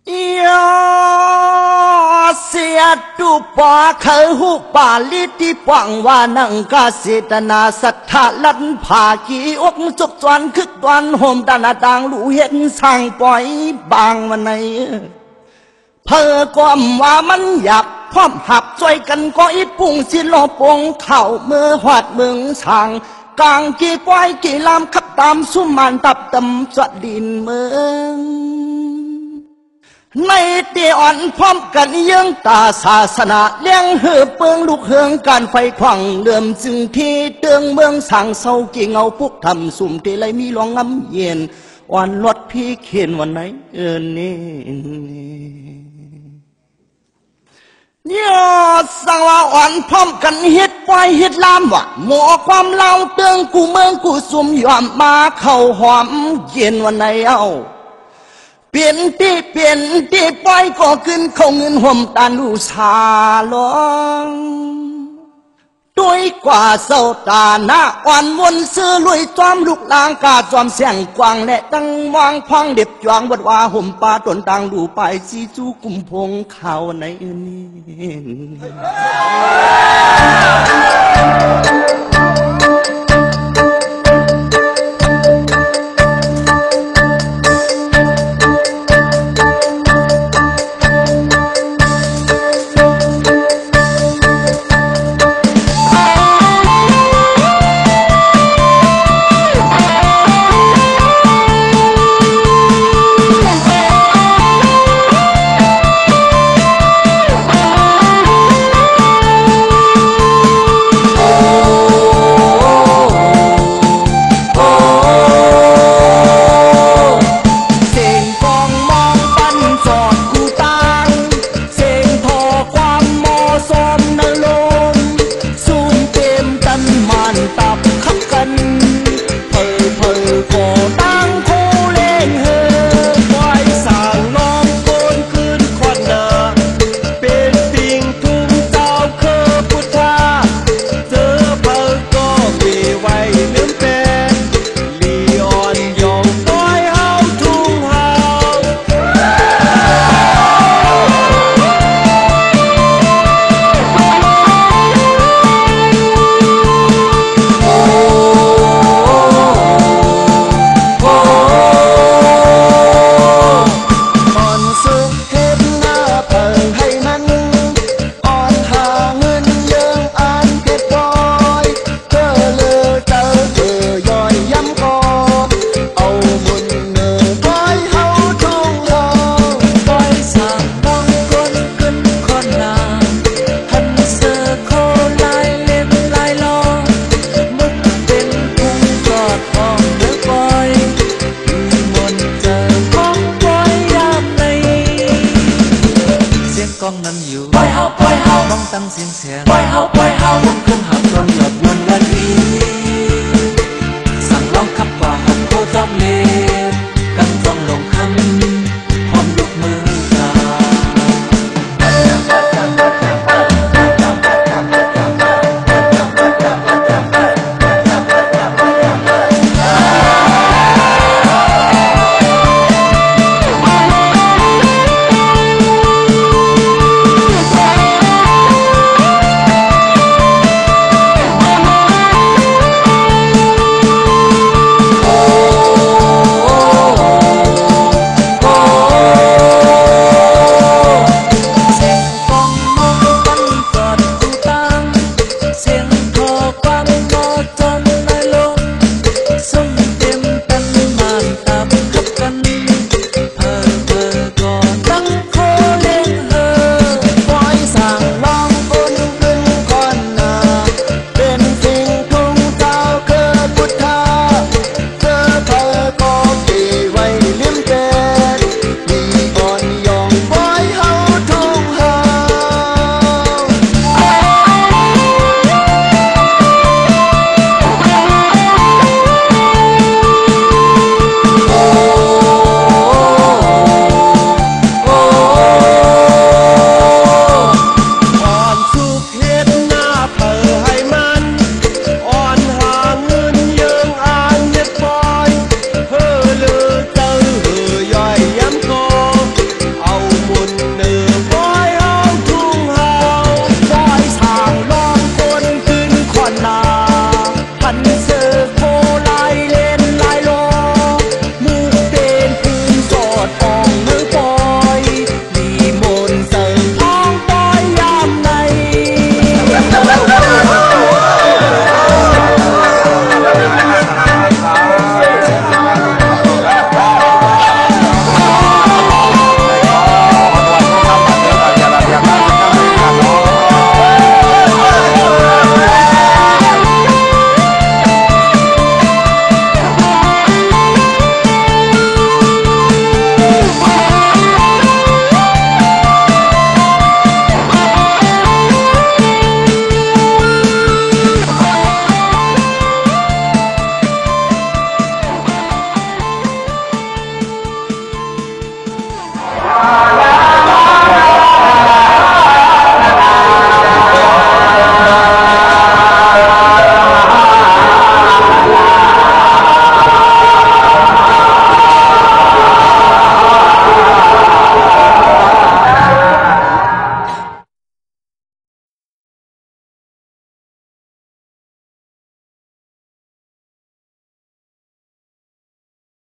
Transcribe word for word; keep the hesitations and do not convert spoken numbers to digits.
ยอเสียดูปาเคยหูปาลิติปังว่านังกาเสตนาสัทธาลันผากีอกจุกจวนคึกตวนโฮมตานาต่างรู้เห็นสร้างปล่อยบางวันไหนเพอความว่ามันอยากพร้อมหับช่วยกันก็อีปุ่งสิโลปงเข่าเมื่อหอดเมืองช่างกลางกี่ปล่อยกี่ลำขับตามสุมันตับตำสวดดินเมืองในตีอ่อนพร้อมกันยังตาศาสนาเลี้ยงเหือเปิงลูกเฮืองการไฟควังเลื่อมจึงที่เตืองเมืองสั่งเศร้ากี่เงาพุกทำสุ่มที่ไรมีหลวงงำเย็นวันรถพี่เขียนวันไหนเออนี่ยอดสังว่าอ่อนพร้อมกันเฮ็ดปล่อยเฮ็ดลามวะหมอความเล่าเตืองกูเมืองกูสุ่มยอมมาเข้าหอมเย็นวันไหนเอาเปลี่ยนตีเปลี่ยนตีปล่อยก็ขึ้นคงเงินห่มตาลูชาลองด้วยกว่าเศร้าตาหน้าอ่อนวนซื้อลุยจอมลูกลางกาจอมเสียงกวางและตั้งวางพังเด็บจวงวัดว่าห่มป่าต้นต่างดูไปซีจูกุมพงข่าวในสั่งร้องขับว่าหักโคจอมเล